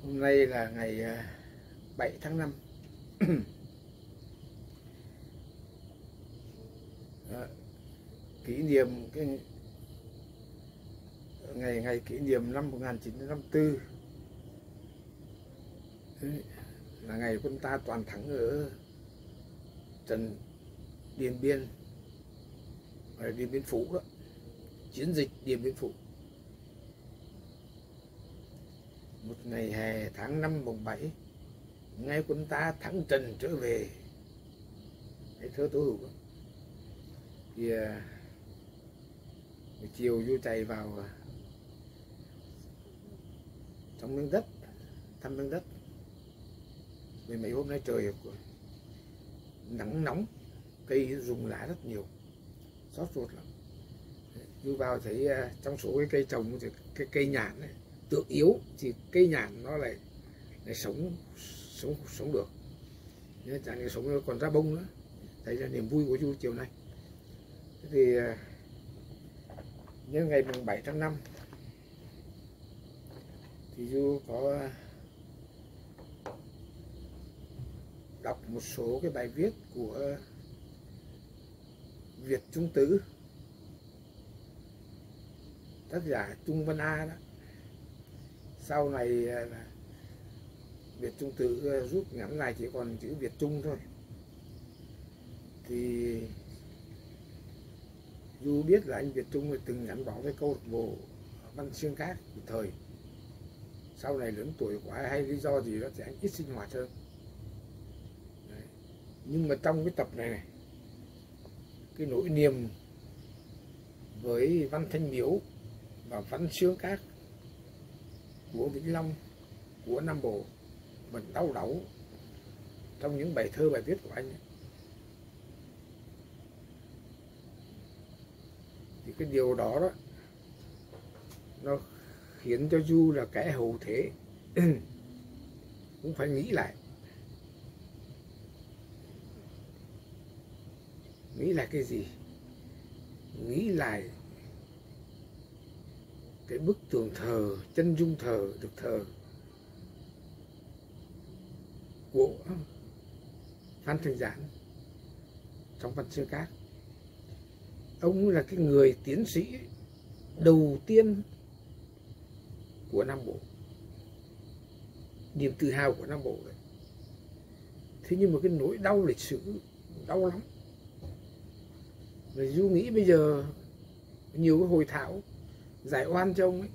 Hôm nay là ngày 7 tháng 5. Kỷ niệm cái ngày kỷ niệm năm 1954. Đấy, là ngày quân ta toàn thắng ở trận Điện Biên, Điện Biên Phủ đó, chiến dịch Điện Biên Phủ. Một ngày hè tháng 5 mùng 7, ngày quân ta thắng trận trở về. Cái thơ Tố Hữu đó. Thì buổi chiều Du chạy vào trong miếng đất, thăm miếng đất. Vì mấy hôm nay trời nắng nóng, cây rụng lá rất nhiều, xót ruột lắm. Du vào thấy trong số cái cây trồng thì cái cây nhãn này tượng yếu, thì cây nhãn nó lại sống được, chẳng như sống còn ra bông nữa. Đấy là niềm vui của Du chiều nay. Thế thì nhân ngày mùng 7 tháng 5 thì Du có đọc một số cái bài viết của Việt Trung Tứ, tác giả Trung Văn A đó. Sau này là Việt Trung Tứ rút ngắn lại chỉ còn chữ Việt Trung thôi. Thì Du biết là anh Việt Trung từng gắn bó với câu lạc bộ Văn Xương Cát một thời. Sau này lớn tuổi quá hay lý do gì đó thì anh ít sinh hoạt hơn. Đấy. Nhưng mà trong cái tập này cái nỗi niềm với Văn Thanh Miếu và Văn Xương Cát của Vĩnh Long, của Nam Bộ vẫn đau đáu trong những bài thơ bài viết của anh ấy. Thì cái điều đó đó nó khiến cho Du là kẻ hậu thế cũng phải nghĩ lại cái gì, nghĩ lại cái bức tượng thờ, chân dung thờ được thờ của Phan Thanh Giản trong Văn Xương Cát. Ông là cái người tiến sĩ đầu tiên của Nam Bộ, niềm tự hào của Nam Bộ đấy. Thế nhưng mà cái nỗi đau lịch sử đau lắm. Rồi Du nghĩ bây giờ nhiều cái hội thảo giải oan cho ông ấy,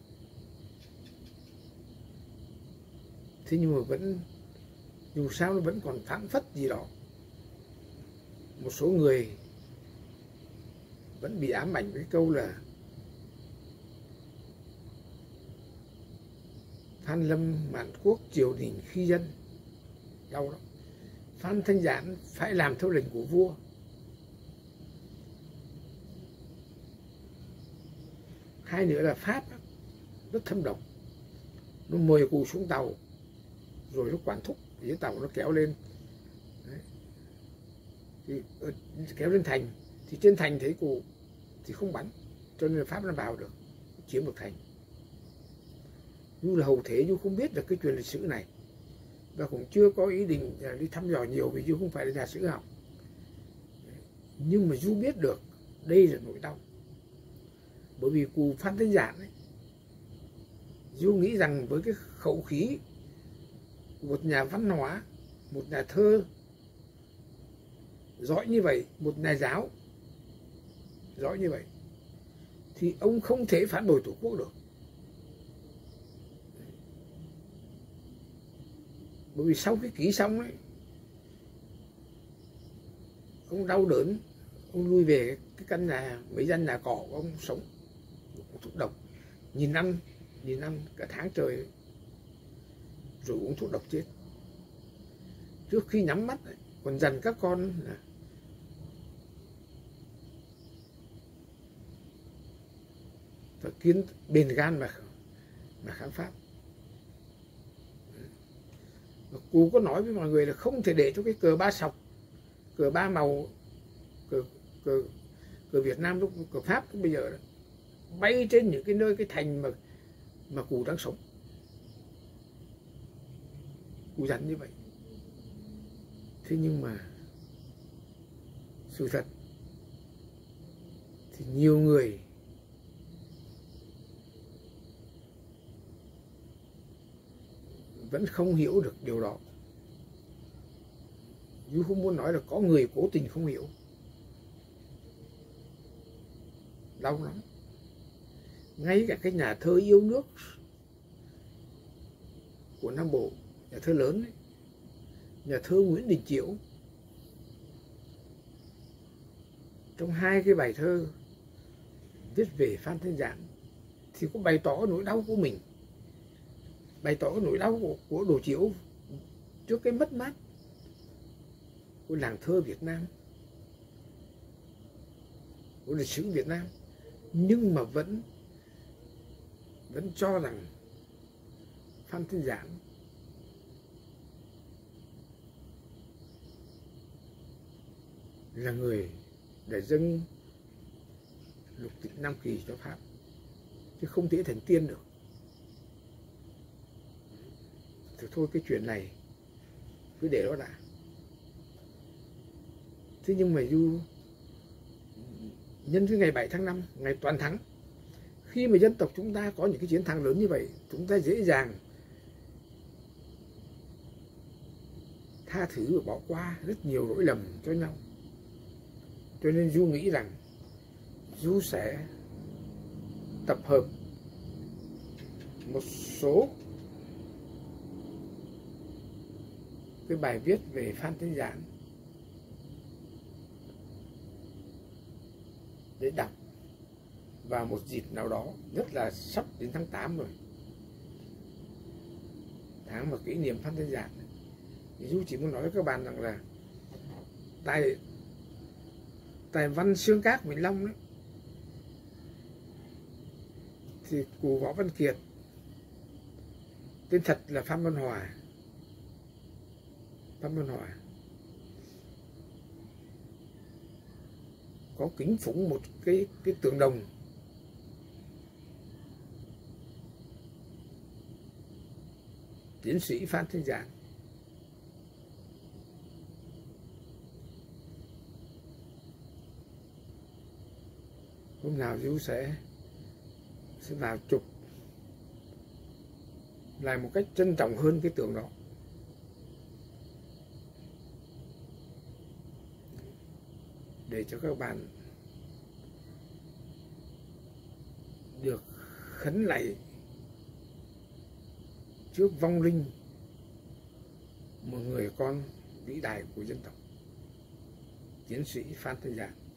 thế nhưng mà vẫn dù sao nó vẫn còn phảng phất gì đó. Một số người vẫn bị ám ảnh với câu là Phan Lâm Mạn Quốc triều đình khi dân, đau lắm. Phan Thanh Giản phải làm theo lệnh của vua. Hai nữa là Pháp rất thâm độc, nó mời cụ xuống tàu rồi nó quản thúc dưới tàu, nó kéo lên. Đấy. Thì kéo lên thành thì trên thành thấy cụ thì không bắn, cho nên là Pháp nó vào được, chiếm được thành. Du là hậu thế, Du không biết được cái chuyện lịch sử này và cũng chưa có ý định đi thăm dò nhiều vì Du không phải là nhà sử học. Nhưng mà Du biết được đây là nỗi đau, bởi vì cụ Phan Thanh Giản ấy, Du nghĩ rằng với cái khẩu khí của một nhà văn hóa, một nhà thơ giỏi như vậy, một nhà giáo giỏi như vậy, thì ông không thể phản bội Tổ quốc được. Bởi vì sau cái ký xong ấy, ông đau đớn, ông lui về cái căn nhà, mấy gian nhà cỏ của ông sống, thuốc độc, nhìn năm cả tháng trời, rồi uống thuốc độc chết. Trước khi nhắm mắt ấy, còn dặn các con là phải kiên bền gan mà kháng Pháp. Cụ có nói với mọi người là không thể để cho cái cờ ba sọc, cờ ba màu, cờ Việt Nam lúc cờ Pháp lúc bây giờ đó, bay trên những cái nơi cái thành mà cụ đang sống. cụ dặn như vậy. Thế nhưng mà sự thật thì nhiều người vẫn không hiểu được điều đó. Du không muốn nói là có người cố tình không hiểu. Đau lắm. Ngay cả cái nhà thơ yêu nước của Nam Bộ, nhà thơ lớn ấy, nhà thơ Nguyễn Đình Chiểu, trong hai cái bài thơ viết về Phan Thanh Giản thì có bày tỏ nỗi đau của mình, bày tỏ nỗi đau của Đồ Chiểu trước cái mất mát của làng thơ Việt Nam, của lịch sử Việt Nam, nhưng mà vẫn cho rằng Phan Thanh Giản là người để dâng lục tịch Nam Kỳ cho Pháp, chứ không thể thành tiên được. Thì thôi cái chuyện này cứ để đó đã. Thế nhưng mà Du nhân cái ngày 7 tháng 5, ngày toàn thắng, khi mà dân tộc chúng ta có những cái chiến thắng lớn như vậy, chúng ta dễ dàng tha thứ và bỏ qua rất nhiều lỗi lầm cho nhau. Cho nên Du nghĩ rằng Du sẽ tập hợp một số cái bài viết về Phan Thanh Giản để đọc vào một dịp nào đó, nhất là sắp đến tháng 8 rồi, tháng mà kỷ niệm Phan Thanh Giản. Du chỉ muốn nói với các bạn rằng là tài văn xương các Vĩnh Long đấy, thì cụ Võ Văn Kiệt tên thật là Phan Văn Hòa. Phan Văn Hòa có kính phủng một cái tượng đồng tiến sĩ Phan Thanh Giản. Hôm nào Du sẽ vào chụp lại một cách trân trọng hơn cái tượng đó, để cho các bạn được khấn lạy trước vong linh một người con vĩ đại của dân tộc, tiến sĩ Phan Thanh Giản.